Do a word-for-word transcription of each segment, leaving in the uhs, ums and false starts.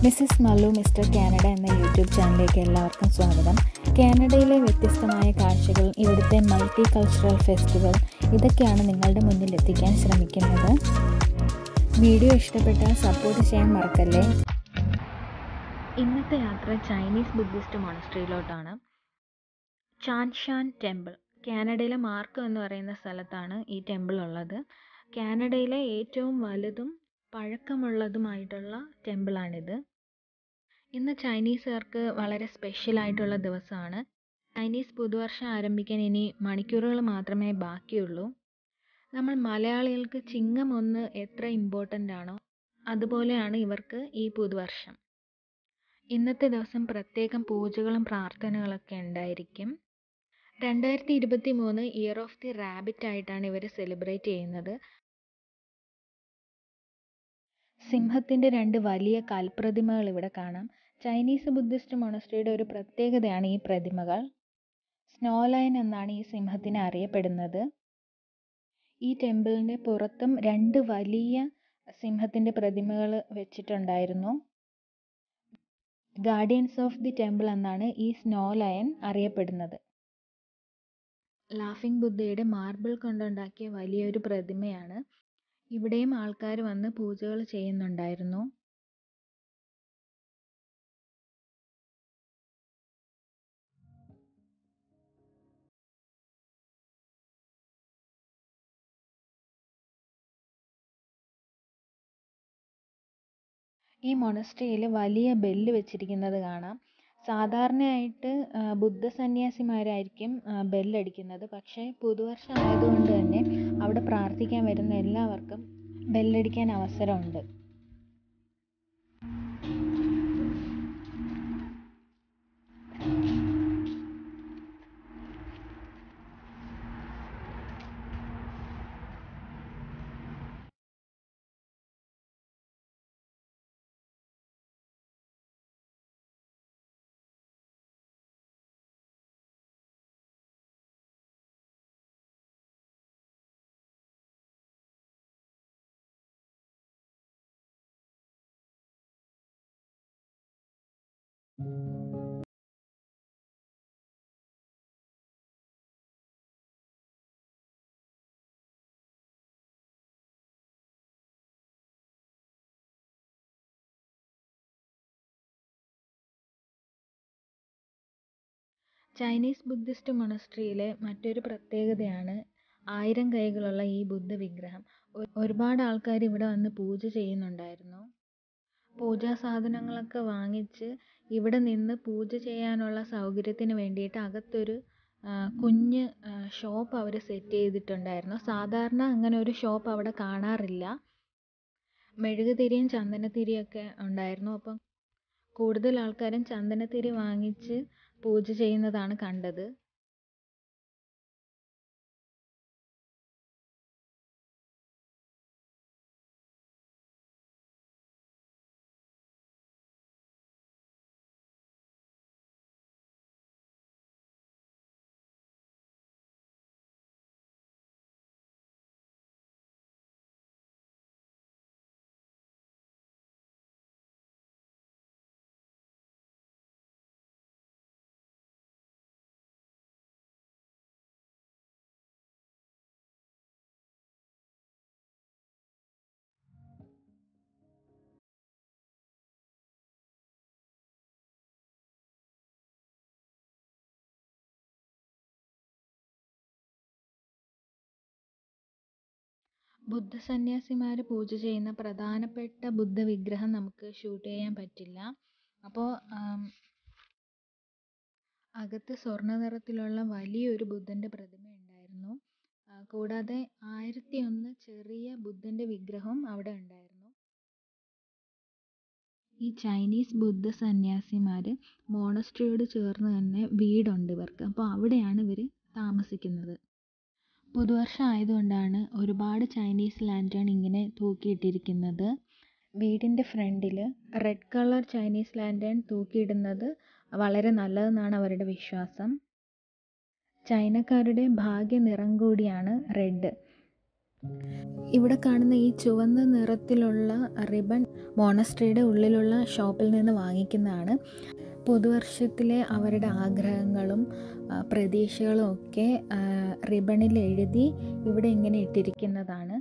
Mrs Mallu Mister Canada എന്ന YouTube ചാനലിലേക്ക് എല്ലാവർക്കും സ്വാഗതം. കാനഡയിലെ വ്യത്യസ്തമായ കാഴ്ചകൾ, ഇവിടുത്തെ മൾട്ടി കൾച്ചറൽ ഫെസ്റ്റിവൽ, ഇതൊക്കെയാണ് നിങ്ങളുടെ മുന്നിൽ എത്തിക്കാൻ ശ്രമിക്കുന്നത്. വീഡിയോ ഇഷ്ടപ്പെട്ടാൽ സപ്പോർട്ട് ചെയ്യാൻ മറക്കല്ലേ. ഇന്നത്തെ യാത്ര ചൈനീസ് ബുദ്ധിസ്റ്റ് മോണസ്ട്രിയിലോട്ടാണ്. ചാം ഷാൻ ടെമ്പിൾ, കാനഡയിലെ മാർക്കം എന്ന് പറയുന്ന സ്ഥലത്താണ് ഈ ടെമ്പിൾ ഉള്ളത്. കാനഡയിലെ ഏറ്റവും വലുതും പഴക്കമുള്ളതുമായിട്ടുള്ള ടെമ്പിളാണിത്. ഇന്ന് ചൈനീസുകാർക്ക് വളരെ സ്പെഷ്യലായിട്ടുള്ള ദിവസമാണ്. ചൈനീസ് പുതുവർഷം ആരംഭിക്കാൻ ഇനി മണിക്കൂറുകൾ മാത്രമേ ബാക്കിയുള്ളൂ. നമ്മൾ മലയാളികൾക്ക് ചിങ്ങം ഒന്ന് എത്ര ഇമ്പോർട്ടൻ്റ് ആണോ അതുപോലെയാണ് ഇവർക്ക് ഈ പുതുവർഷം. ഇന്നത്തെ ദിവസം പ്രത്യേകം പൂജകളും പ്രാർത്ഥനകളൊക്കെ ഉണ്ടായിരിക്കും. രണ്ടായിരത്തി ഇരുപത്തി മൂന്ന് ഇയർ ഓഫ് ദി റാബിറ്റ് ആയിട്ടാണ് ഇവർ സെലിബ്രേറ്റ് ചെയ്യുന്നത്. സിംഹത്തിൻ്റെ രണ്ട് വലിയ കൽപ്രതിമകൾ ഇവിടെ കാണാം. ചൈനീസ് ബുദ്ധിസ്റ്റ് മൊണസ്ട്രിയുടെ ഒരു പ്രത്യേകതയാണ് ഈ പ്രതിമകൾ. സ്നോ ലയൺ എന്നാണ് ഈ സിംഹത്തിനെ അറിയപ്പെടുന്നത്. ഈ ടെമ്പിളിൻ്റെ പുറത്തും രണ്ട് വലിയ സിംഹത്തിൻ്റെ പ്രതിമകൾ വെച്ചിട്ടുണ്ടായിരുന്നു. ഗാർഡിയൻസ് ഓഫ് ദി ടെമ്പിൾ എന്നാണ് ഈ സ്നോ ലയൺ അറിയപ്പെടുന്നത്. ലാഫിംഗ് ബുദ്ധയുടെ മാർബിൾ കൊണ്ടുണ്ടാക്കിയ വലിയൊരു പ്രതിമയാണ്. ഇവിടെയും ആൾക്കാർ വന്ന് പൂജകൾ ചെയ്യുന്നുണ്ടായിരുന്നു. ഈ മൊണസ്ട്രിയിൽ വലിയ ബെല്ല് വെച്ചിരിക്കുന്നത് കാണാം. സാധാരണയായിട്ട് ബുദ്ധ സന്യാസിമാരായിരിക്കും ബെല്ലടിക്കുന്നത്. പക്ഷേ പുതുവർഷം ആയതുകൊണ്ട് തന്നെ അവിടെ പ്രാർത്ഥിക്കാൻ വരുന്ന എല്ലാവർക്കും ബെല്ലടിക്കാൻ അവസരമുണ്ട്. ചൈനീസ് ബുദ്ധിസ്റ്റ് മൊണസ്ട്രിയിലെ മറ്റൊരു പ്രത്യേകതയാണ് ആയിരം കൈകളുള്ള ഈ ബുദ്ധ വിഗ്രഹം. ഒരുപാട് ആൾക്കാർ ഇവിടെ വന്ന് പൂജ ചെയ്യുന്നുണ്ടായിരുന്നു. പൂജാ സാധനങ്ങളൊക്കെ വാങ്ങിച്ച് ഇവിടെ നിന്ന് പൂജ ചെയ്യാനുള്ള സൗകര്യത്തിന് വേണ്ടിയിട്ട് അകത്തൊരു കുഞ്ഞ് ഷോപ്പ് അവർ സെറ്റ് ചെയ്തിട്ടുണ്ടായിരുന്നു. സാധാരണ അങ്ങനെ ഒരു ഷോപ്പ് അവിടെ കാണാറില്ല. മെഴുകുതിരിയും ചന്ദനത്തിരിയൊക്കെ ഉണ്ടായിരുന്നു. അപ്പം കൂടുതൽ ആൾക്കാരും ചന്ദനത്തിരി വാങ്ങിച്ച് പൂജ ചെയ്യുന്നതാണ് കണ്ടത്. ബുദ്ധ സന്യാസിമാർ പൂജ ചെയ്യുന്ന പ്രധാനപ്പെട്ട ബുദ്ധ വിഗ്രഹം നമുക്ക് ഷൂട്ട് ചെയ്യാൻ പറ്റില്ല. അപ്പോൾ അകത്ത് സ്വർണ്ണ നിറത്തിലുള്ള വലിയൊരു ബുദ്ധൻ്റെ പ്രതിമ ഉണ്ടായിരുന്നു. കൂടാതെ ആയിരത്തി ഒന്ന് ചെറിയ ബുദ്ധൻ്റെ വിഗ്രഹവും അവിടെ ഉണ്ടായിരുന്നു. ഈ ചൈനീസ് ബുദ്ധ സന്യാസിമാർ മോണസ്ട്രിയോട് ചേർന്ന് തന്നെ വീടുണ്ട് ഇവർക്ക്. അപ്പോൾ അവിടെയാണ് ഇവർ താമസിക്കുന്നത്. പുതുവർഷം ആയതുകൊണ്ടാണ് ഒരുപാട് ചൈനീസ് ലാൻറ്റേൺ ഇങ്ങനെ തൂക്കിയിട്ടിരിക്കുന്നത്. വീടിൻ്റെ ഫ്രണ്ടിൽ റെഡ് കളർ ചൈനീസ് ലാൻറ്റേൺ തൂക്കിയിടുന്നത് വളരെ നല്ലതെന്നാണ് അവരുടെ വിശ്വാസം. ചൈനക്കാരുടെ ഭാഗ്യ നിറം കൂടിയാണ് റെഡ്. ഇവിടെ കാണുന്ന ഈ ചുവന്ന നിറത്തിലുള്ള റിബൺ മോണസ്ട്രിയുടെ ഉള്ളിലുള്ള ഷോപ്പിൽ നിന്ന് വാങ്ങിക്കുന്നതാണ്. പുതുവർഷത്തിലെ അവരുടെ ആഗ്രഹങ്ങളും പ്രതീക്ഷകളും ഒക്കെ റിബണിൽ എഴുതി ഇവിടെ ഇങ്ങനെ ഇട്ടിരിക്കുന്നതാണ്.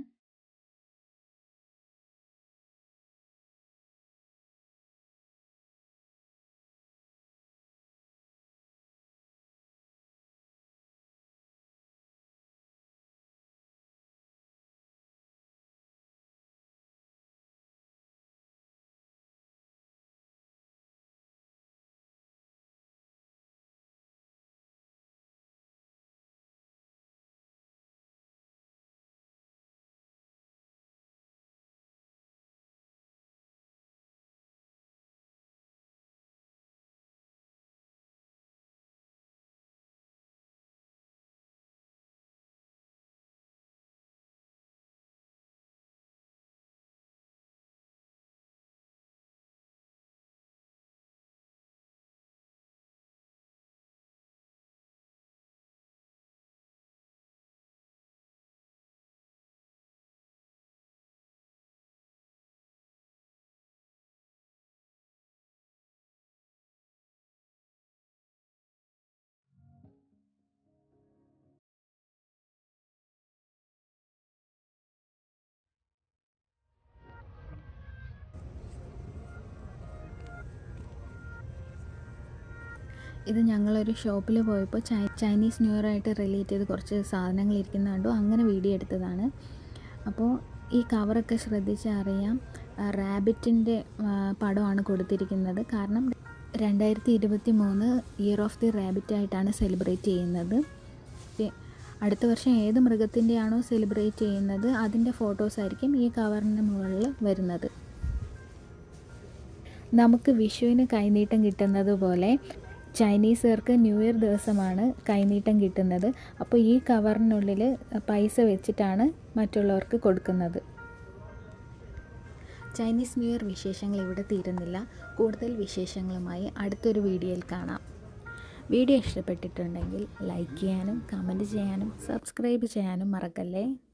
ഇത് ഞങ്ങളൊരു ഷോപ്പിൽ പോയപ്പോൾ ചൈനീസ് ന്യൂ ഇയർ ആയിട്ട് റിലേറ്റ് ചെയ്ത് കുറച്ച് സാധനങ്ങൾ ഇരിക്കുന്ന കണ്ടു. അങ്ങനെ വീഡിയോ എടുത്തതാണ്. അപ്പോൾ ഈ കവറൊക്കെ ശ്രദ്ധിച്ചാൽ അറിയാം, റാബിറ്റിൻ്റെ പടമാണ് കൊടുത്തിരിക്കുന്നത്. കാരണം രണ്ടായിരത്തി ഇരുപത്തി മൂന്ന് ഇയർ ഓഫ് ദി റാബിറ്റ് ആയിട്ടാണ് സെലിബ്രേറ്റ് ചെയ്യുന്നത്. അടുത്ത വർഷം ഏത് മൃഗത്തിൻ്റെയാണോ സെലിബ്രേറ്റ് ചെയ്യുന്നത് അതിൻ്റെ ഫോട്ടോസായിരിക്കും ഈ കവറിന് മുകളിൽ വരുന്നത്. നമുക്ക് വിഷുവിന് കൈനീട്ടം കിട്ടുന്നത് പോലെ ചൈനീസുകാർക്ക് ന്യൂ ഇയർ ദിവസമാണ് കൈനീട്ടം കിട്ടുന്നത്. അപ്പോൾ ഈ കവറിനുള്ളിൽ പൈസ വെച്ചിട്ടാണ് മറ്റുള്ളവർക്ക് കൊടുക്കുന്നത്. ചൈനീസ് ന്യൂ ഇയർ വിശേഷങ്ങൾ ഇവിടെ തീരുന്നില്ല. കൂടുതൽ വിശേഷങ്ങളുമായി അടുത്തൊരു വീഡിയോയിൽ കാണാം. വീഡിയോ ഇഷ്ടപ്പെട്ടിട്ടുണ്ടെങ്കിൽ ലൈക്ക് ചെയ്യാനും കമൻറ്റ് ചെയ്യാനും സബ്സ്ക്രൈബ് ചെയ്യാനും മറക്കല്ലേ.